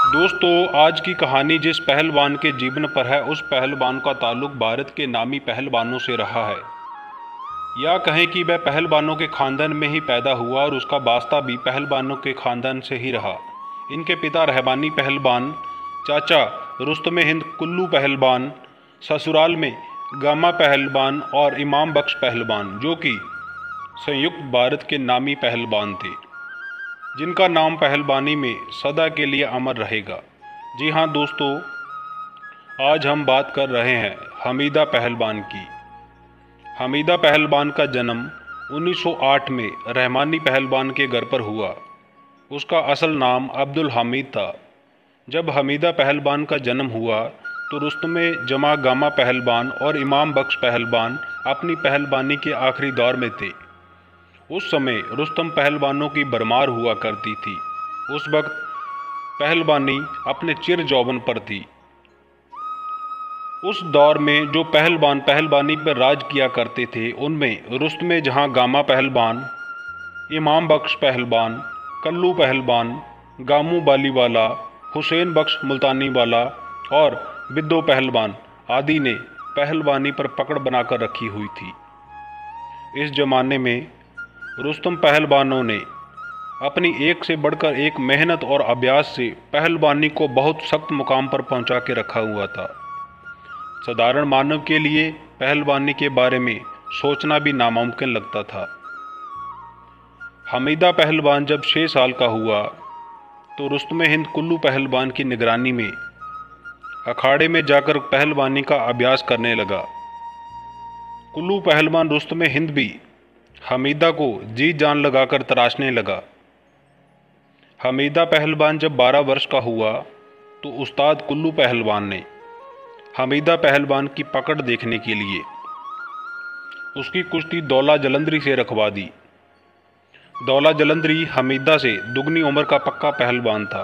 दोस्तों, आज की कहानी जिस पहलवान के जीवन पर है, उस पहलवान का ताल्लुक भारत के नामी पहलवानों से रहा है। या कहें कि वह पहलवानों के खानदान में ही पैदा हुआ और उसका वास्ता भी पहलवानों के खानदान से ही रहा। इनके पिता रहमानी पहलवान, चाचा रुस्तम हिंद कुल्लू पहलवान, ससुराल में गामा पहलवान और इमाम बख्श पहलवान, जो कि संयुक्त भारत के नामी पहलवान थे, जिनका नाम पहलवानी में सदा के लिए अमर रहेगा। जी हाँ दोस्तों, आज हम बात कर रहे हैं हमीदा पहलवान की। हमीदा पहलवान का जन्म 1908 में रहमानी पहलवान के घर पर हुआ। उसका असल नाम अब्दुल हामिद था। जब हमीदा पहलवान का जन्म हुआ तो रुस्तम जमा गामा पहलवान और इमाम बख्श पहलवान अपनी पहलवानी के आखिरी दौर में थे। उस समय रुस्तम पहलवानों की भरमार हुआ करती थी। उस वक्त पहलवानी अपने चिर जौवन पर थी। उस दौर में जो पहलवान पहलवानी पर राज किया करते थे, उनमें रुस्तम जहां गामा पहलवान, इमाम बख्श पहलवान, कल्लू पहलवान, गामू बालीवाला, हुसैन बख्श मुल्तानी वाला और बिद्दो पहलवान आदि ने पहलवानी पर पकड़ बनाकर रखी हुई थी। इस जमाने में रुस्तम पहलवानों ने अपनी एक से बढ़कर एक मेहनत और अभ्यास से पहलवानी को बहुत सख्त मुकाम पर पहुंचा के रखा हुआ था। साधारण मानव के लिए पहलवानी के बारे में सोचना भी नामुमकिन लगता था। हमीदा पहलवान जब 6 साल का हुआ तो रुस्तम हिंद कुल्लू पहलवान की निगरानी में अखाड़े में जाकर पहलवानी का अभ्यास करने लगा। कुल्लू पहलवान रुस्तम हिंद भी हमीदा को जी जान लगाकर तराशने लगा। हमीदा पहलवान जब 12 वर्ष का हुआ तो उस्ताद कुल्लू पहलवान ने हमीदा पहलवान की पकड़ देखने के लिए उसकी कुश्ती दौला जलंधरी से रखवा दी। दौला जलंधरी हमीदा से दुगनी उम्र का पक्का पहलवान था।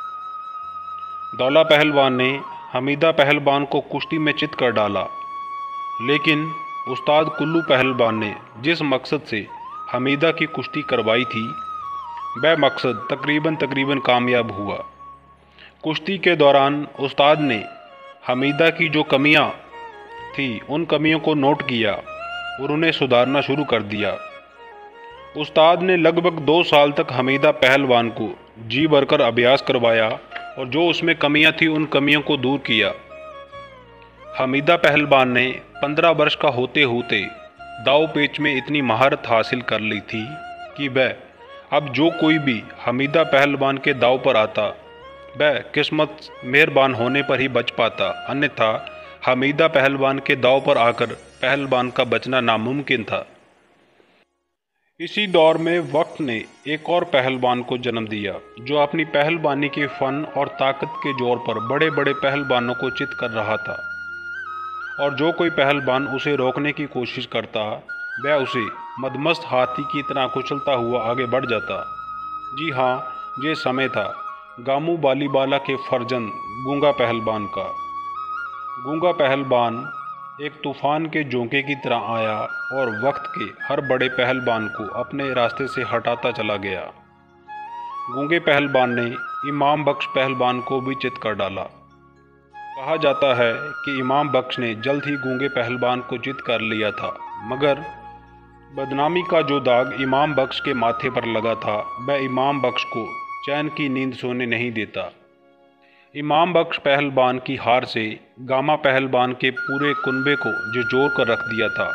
दौला पहलवान ने हमीदा पहलवान को कुश्ती में चित कर डाला, लेकिन उस्ताद कुल्लू पहलवान ने जिस मकसद से हमीदा की कुश्ती करवाई थी, वह मकसद तकरीबन कामयाब हुआ। कुश्ती के दौरान उस्ताद ने हमीदा की जो कमियां थी, उन कमियों को नोट किया और उन्हें सुधारना शुरू कर दिया। उस्ताद ने लगभग 2 साल तक हमीदा पहलवान को जी भरकर अभ्यास करवाया और जो उसमें कमियां थी, उन कमियों को दूर किया। हमीदा पहलवान ने 15 वर्ष का होते होते दाव पेच में इतनी महारत हासिल कर ली थी कि वह अब जो कोई भी हमीदा पहलवान के दाव पर आता, वह किस्मत मेहरबान होने पर ही बच पाता, अन्यथा हमीदा पहलवान के दाव पर आकर पहलवान का बचना नामुमकिन था। इसी दौर में वक्त ने एक और पहलवान को जन्म दिया, जो अपनी पहलवानी के फन और ताकत के जोर पर बड़े बड़े पहलवानों को चित कर रहा था, और जो कोई पहलवान उसे रोकने की कोशिश करता, वह उसे मदमस्त हाथी की तरह कुचलता हुआ आगे बढ़ जाता। जी हाँ, ये समय था गामू बालीवाला के फर्जंद गूंगा पहलवान का। गूंगा पहलवान एक तूफान के झोंके की तरह आया और वक्त के हर बड़े पहलवान को अपने रास्ते से हटाता चला गया। गूंगे पहलवान ने इमाम बख्श पहलवान को भी चित कर डाला। कहा जाता है कि इमाम बख्श ने जल्द ही गूंगे पहलवान को चित कर लिया था, मगर बदनामी का जो दाग इमाम बख्श के माथे पर लगा था, वह इमाम बख्श को चैन की नींद सोने नहीं देता। इमाम बख्श पहलवान की हार से गामा पहलवान के पूरे कुनबे को झिझोर कर रख दिया था।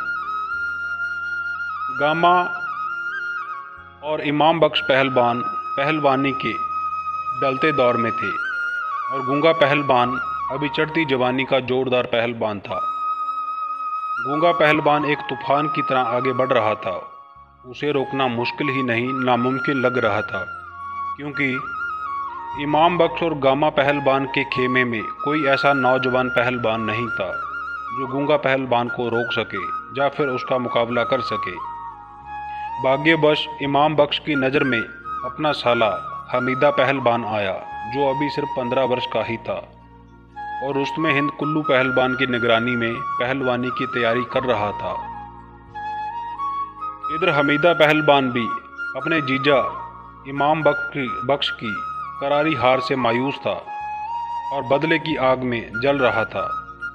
गामा और इमाम बख्श पहलवान पहलवानी के ढलते दौर में थे और गूंगा पहलवान अभी चढ़ती जवानी का जोरदार पहलवान था। गूंगा पहलवान एक तूफान की तरह आगे बढ़ रहा था। उसे रोकना मुश्किल ही नहीं, नामुमकिन लग रहा था, क्योंकि इमाम बख्श और गामा पहलवान के खेमे में कोई ऐसा नौजवान पहलवान नहीं था जो गूंगा पहलवान को रोक सके या फिर उसका मुकाबला कर सके। भाग्यवश इमाम बख्श की नज़र में अपना साला हमीदा पहलवान आया, जो अभी सिर्फ 15 वर्ष का ही था और रुस्तम हिंद कुल्लू पहलवान की निगरानी में पहलवानी की तैयारी कर रहा था। इधर हमीदा पहलवान भी अपने जीजा इमाम बख्श की करारी हार से मायूस था। और बदले की आग में जल रहा था।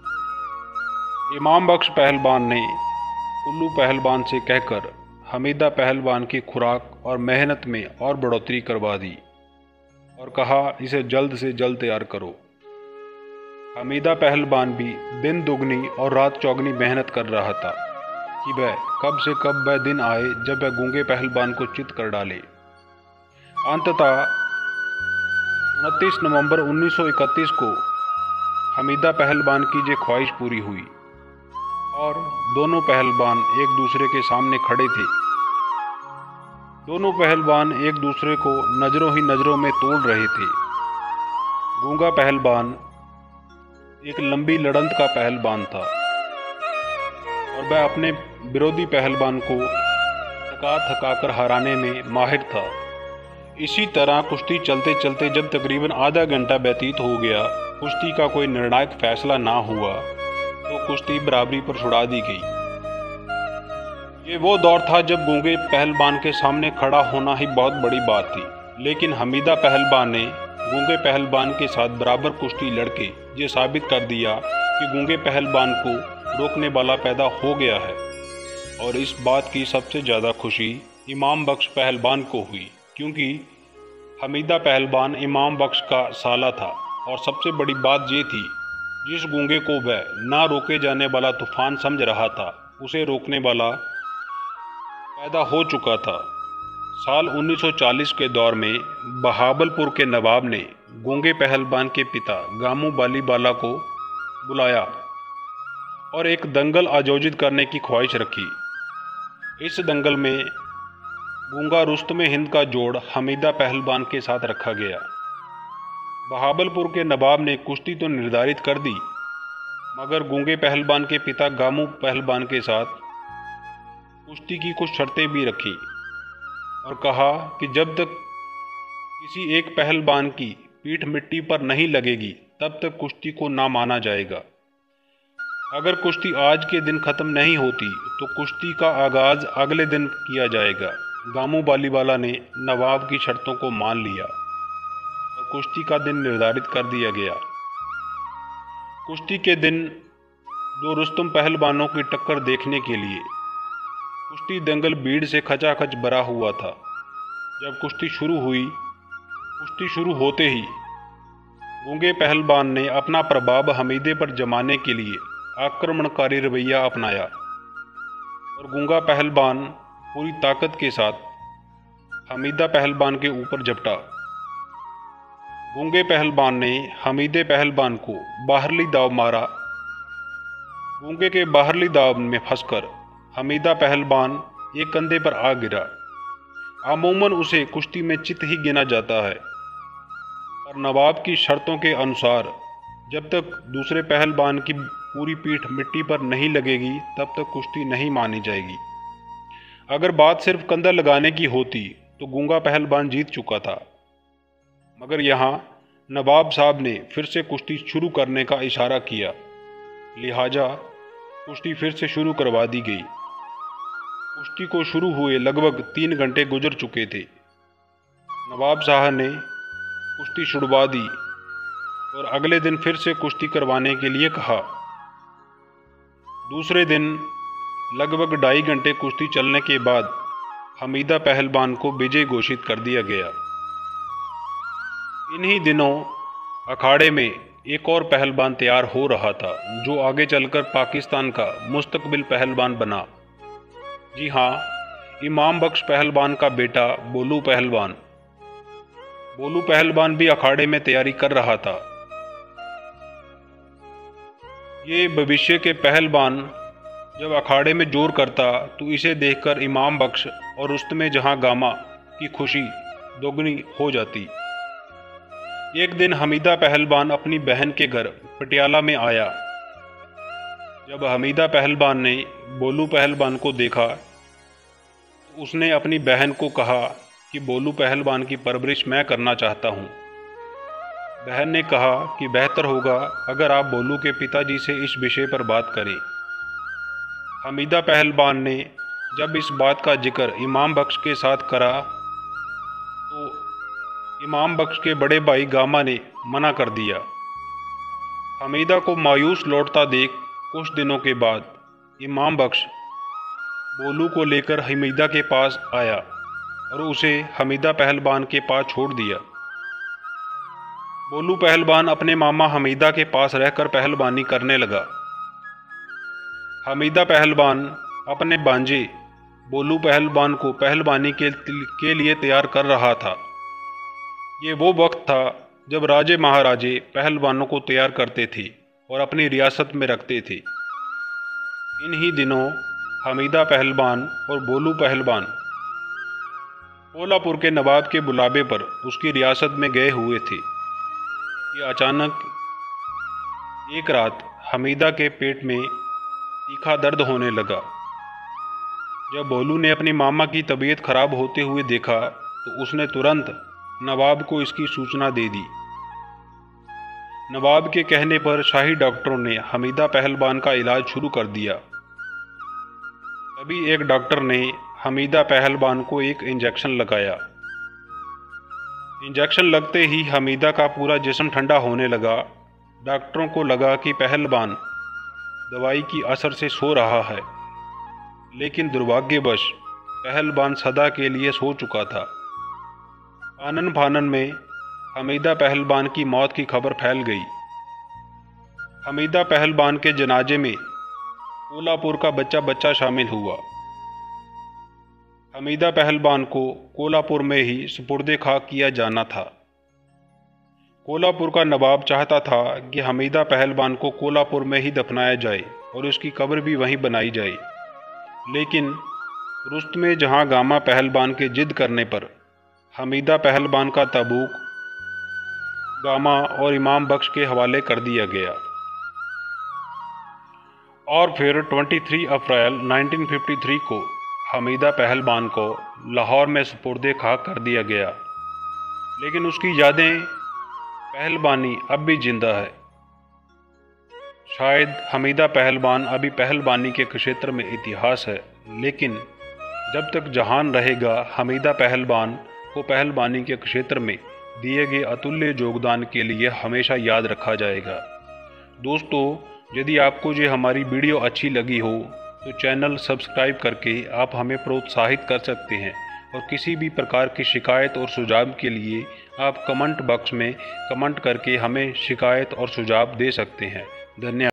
इमाम बख्श पहलवान ने कुल्लू पहलवान से कहकर हमीदा पहलवान की खुराक और मेहनत में और बढ़ोतरी करवा दी और कहा, इसे जल्द से जल्द तैयार करो। हमीदा पहलवान भी दिन दुगनी और रात चौगनी मेहनत कर रहा था कि वह कब से कब वह दिन आए जब वह गूंगे पहलवान को चित कर डाले। अंततः 29 नवंबर 1931 को हमीदा पहलवान की ये ख्वाहिश पूरी हुई और दोनों पहलवान एक दूसरे के सामने खड़े थे। दोनों पहलवान एक दूसरे को नज़रों ही नज़रों में तोड़ रहे थे। गूंगा पहलवान एक लंबी लड़ंत का पहलवान था और वह अपने विरोधी पहलवान को थका थका कर हराने में माहिर था। इसी तरह कुश्ती चलते चलते जब तकरीबन आधा घंटा व्यतीत हो गया, कुश्ती का कोई निर्णायक फैसला ना हुआ तो कुश्ती बराबरी पर छुड़ा दी गई। ये वो दौर था जब गूंगे पहलवान के सामने खड़ा होना ही बहुत बड़ी बात थी, लेकिन हमीदा पहलवान ने गूंगे पहलवान के साथ बराबर कुश्ती लड़के ये साबित कर दिया कि गूंगे पहलवान को रोकने वाला पैदा हो गया है। और इस बात की सबसे ज़्यादा खुशी इमाम बख्श पहलवान को हुई, क्योंकि हमीदा पहलवान इमाम बख्श का साला था। और सबसे बड़ी बात ये थी, जिस गूंगे को वह ना रोके जाने वाला तूफान समझ रहा था, उसे रोकने वाला पैदा हो चुका था। साल 1940 के दौर में बहावलपुर के नवाब ने गूंगे पहलवान के पिता गामू बालीवाला को बुलाया और एक दंगल आयोजित करने की ख्वाहिश रखी। इस दंगल में गूंगा रुस्तमे हिंद का जोड़ हमीदा पहलवान के साथ रखा गया। बहावलपुर के नवाब ने कुश्ती तो निर्धारित कर दी, मगर गूंगे पहलवान के पिता गामू पहलवान के साथ कुश्ती की कुछ शर्तें भी रखी और कहा कि जब तक किसी एक पहलवान की पीठ मिट्टी पर नहीं लगेगी तब तक कुश्ती को ना माना जाएगा। अगर कुश्ती आज के दिन ख़त्म नहीं होती तो कुश्ती का आगाज़ अगले दिन किया जाएगा। गामू बालीवाला ने नवाब की शर्तों को मान लिया और कुश्ती का दिन निर्धारित कर दिया गया। कुश्ती के दिन दो रुस्तम पहलवानों की टक्कर देखने के लिए कुश्ती दंगल भीड़ से खचाखच भरा हुआ था। जब कुश्ती शुरू हुई, कुश्ती शुरू होते ही गूंगे पहलवान ने अपना प्रभाव हमीदे पर जमाने के लिए आक्रमणकारी रवैया अपनाया और गूंगा पहलवान पूरी ताकत के साथ हमीदा पहलवान के ऊपर झपटा। गूंगे पहलवान ने हमीदे पहलवान को बाहरली दाव मारा। गूंगे के बाहरली दाव में फंसकर हमीदा पहलवान एक कंधे पर आ गिरा। अमूमन उसे कुश्ती में चित ही गिना जाता है, पर नवाब की शर्तों के अनुसार जब तक दूसरे पहलवान की पूरी पीठ मिट्टी पर नहीं लगेगी तब तक कुश्ती नहीं मानी जाएगी। अगर बात सिर्फ कंधा लगाने की होती तो गूंगा पहलवान जीत चुका था, मगर यहाँ नवाब साहब ने फिर से कुश्ती शुरू करने का इशारा किया, लिहाजा कुश्ती फिर से शुरू करवा दी गई। कुश्ती को शुरू हुए लगभग 3 घंटे गुजर चुके थे। नवाब साहब ने कुश्ती छुड़वा दी और अगले दिन फिर से कुश्ती करवाने के लिए कहा। दूसरे दिन लगभग 2.5 घंटे कुश्ती चलने के बाद हमीदा पहलवान को विजय घोषित कर दिया गया। इन्हीं दिनों अखाड़े में एक और पहलवान तैयार हो रहा था, जो आगे चलकर पाकिस्तान का मुस्तकबिल पहलवान बना। जी हाँ, इमाम बख्श पहलवान का बेटा बोलू पहलवान। बोलू पहलवान भी अखाड़े में तैयारी कर रहा था। ये भविष्य के पहलवान जब अखाड़े में जोर करता तो इसे देखकर इमाम बख्श और रुस्तमे जहां गामा की खुशी दोगुनी हो जाती। एक दिन हमीदा पहलवान अपनी बहन के घर पटियाला में आया। जब हमीदा पहलवान ने बोलू पहलवान को देखा तो उसने अपनी बहन को कहा कि बोलू पहलवान की परवरिश मैं करना चाहता हूँ। बहन ने कहा कि बेहतर होगा अगर आप बोलू के पिताजी से इस विषय पर बात करें। हमीदा पहलवान ने जब इस बात का जिक्र इमाम बख्श के साथ करा तो इमाम बख्श के बड़े भाई गामा ने मना कर दिया हमीदा को मायूस लौटता देख कुछ दिनों के बाद इमाम बख्श बोलू को लेकर हमीदा के पास आया और उसे हमीदा पहलवान के पास छोड़ दिया। बोलू पहलवान अपने मामा हमीदा के पास रहकर पहलवानी करने लगा। हमीदा पहलवान अपने बांजे बोलू पहलवान को पहलवानी के लिए तैयार कर रहा था। ये वो वक्त था जब राजे महाराजे पहलवानों को तैयार करते थे और अपनी रियासत में रखते थे। इन्हीं दिनों हमीदा पहलवान और बोलू पहलवान कोल्हापुर के नवाब के बुलावे पर उसकी रियासत में गए हुए थे कि अचानक एक रात हमीदा के पेट में तीखा दर्द होने लगा। जब बोलू ने अपनी मामा की तबीयत खराब होते हुए देखा तो उसने तुरंत नवाब को इसकी सूचना दे दी। नवाब के कहने पर शाही डॉक्टरों ने हमीदा पहलवान का इलाज शुरू कर दिया। तभी एक डॉक्टर ने हमीदा पहलवान को एक इंजेक्शन लगाया। इंजेक्शन लगते ही हमीदा का पूरा जिस्म ठंडा होने लगा। डॉक्टरों को लगा कि पहलवान दवाई की असर से सो रहा है, लेकिन दुर्भाग्यवश पहलवान सदा के लिए सो चुका था। आनन फानन में हमीदा पहलवान की मौत की खबर फैल गई। हमीदा पहलवान के जनाजे में कोल्हापुर का बच्चा बच्चा शामिल हुआ। हमीदा पहलवान को कोल्हापुर में ही सुपुर्दे खाक किया जाना था। कोल्हापुर का नवाब चाहता था कि हमीदा पहलवान को कोल्हापुर में ही दफनाया जाए और उसकी कब्र भी वहीं बनाई जाए, लेकिन रुस्तमे जहां गामा पहलवान के जिद करने पर हमीदा पहलवान का ताबूक गामा और इमाम बख्श के हवाले कर दिया गया और फिर 23 अप्रैल 1953 को हमीदा पहलवान को लाहौर में सुपुर्दे खाक कर दिया गया। लेकिन उसकी यादें पहलवानी अब भी जिंदा है। शायद हमीदा पहलवान अभी पहलवानी के क्षेत्र में इतिहास है, लेकिन जब तक जहान रहेगा हमीदा पहलवान को पहलवानी के क्षेत्र में दिए गए अतुल्य योगदान के लिए हमेशा याद रखा जाएगा। दोस्तों, यदि आपको ये हमारी वीडियो अच्छी लगी हो तो चैनल सब्सक्राइब करके आप हमें प्रोत्साहित कर सकते हैं और किसी भी प्रकार की शिकायत और सुझाव के लिए आप कमेंट बॉक्स में कमेंट करके हमें शिकायत और सुझाव दे सकते हैं। धन्यवाद।